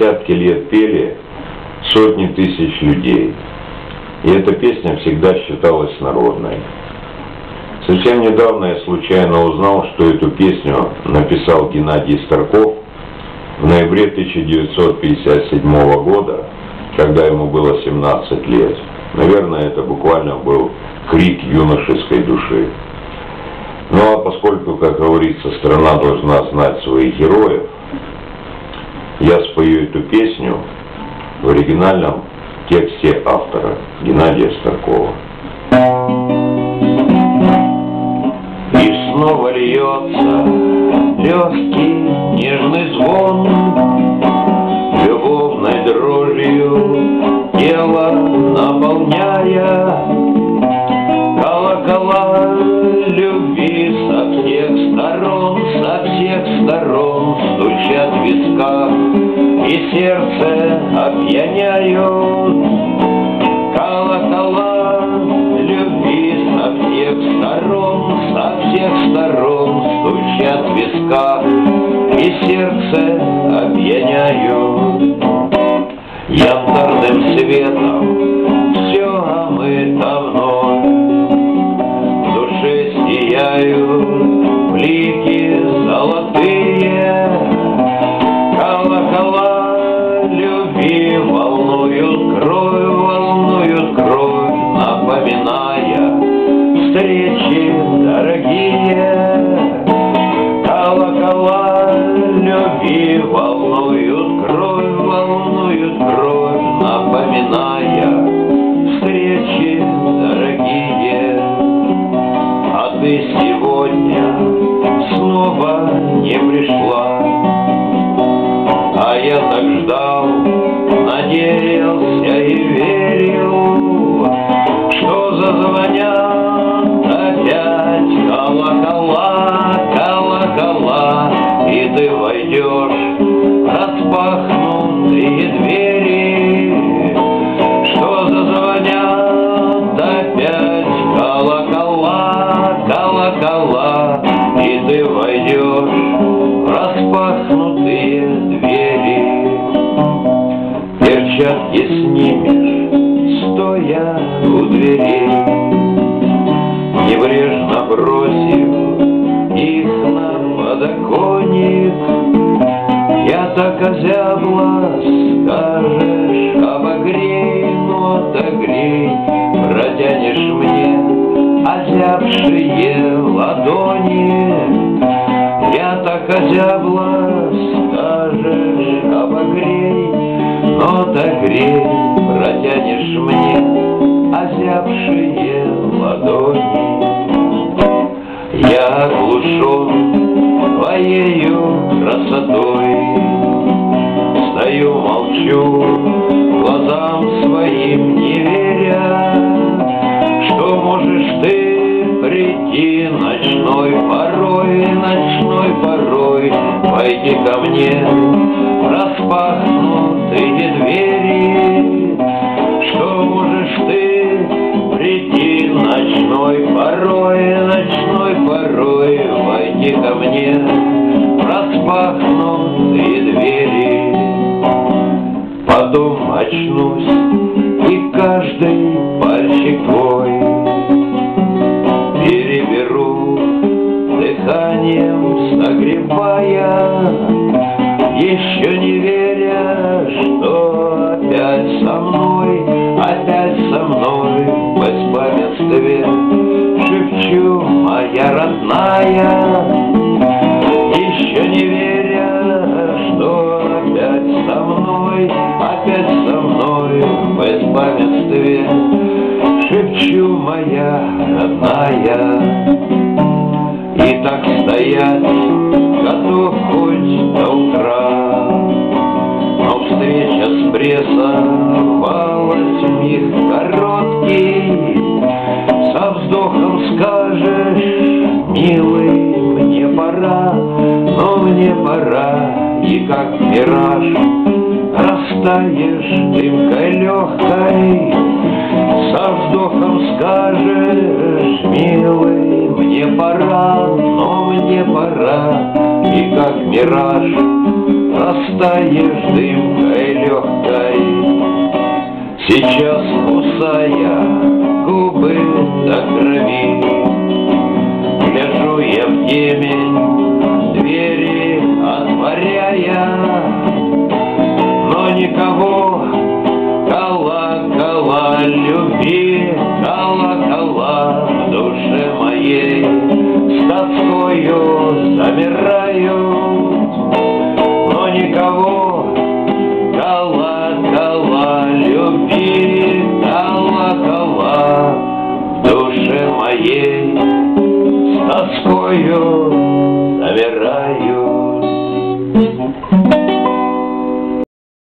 десятки лет пели сотни тысяч людей. И эта песня всегда считалась народной. Совсем недавно я случайно узнал, что эту песню написал Геннадий Старков в ноябре 1957 года, когда ему было 17 лет. Наверное, это буквально был крик юношеской души. Ну а поскольку, как говорится, страна должна знать своих героев, я спою эту песню в оригинальном тексте автора Геннадия Старкова. И снова льется легкий нежный звон, любовной дрожью тело наполняя, колокола любви со всех сторон стучат в висках и сердце опьяняют. Колокола любви со всех сторон стучат в висках и сердце опьяняют. Янтарным светом все омыто вновь, в душе сияют блики золотые. Колокола любви волнуют кровь, напоминая встречи дорогие. Колокола любви волнуют кровь, напоминая встречи дорогие. А ты сегодня снова не пришла, а я так ждал, надеялся и верил, что зазвонят опять колокола, и ты войдешь в распахнутые двери, что зазвонят опять колокола, и ты войдешь в распахнутые двери. Перчатки снимешь, стоя у дверей, небрежно бросив их на подоконник. Я так озябла, скажешь, обогрей, но отогрей, протянешь мне озябшие ладони. Я так озябла, скажешь, обогрей, но отогрей, протянешь мне озябшие ладони. Я оглушен твоею красотой, стою, молчу, глазам своим не веря, что можешь ты прийти ночной порой, войти ко мне в распахнутые двери, что можешь ты прийти ночной порой, войти ко мне в распахнутые двери. Потом очнусь, и каждый пальчик твой переберу, дыханием согревая, еще не веря, что опять со мной в беспамятстве шепчу, моя родная. Еще не веря, что опять со мной в беспамятстве шепчу, моя родная. И так стоять готов хоть до утра, но встреча с прессом валась миг короткий. Со вздохом скажешь, милый, мне пора, но мне пора, и как мираж растаешь дымкой легкой. Со вздохом скажешь, милый, мне пора, но мне пора, и как мираж растаешь дымкой легкой, сейчас кусая губы до крови. Гляжу я в темень, двери отворяя, но никого. Колокола любви, колокола в душе моей.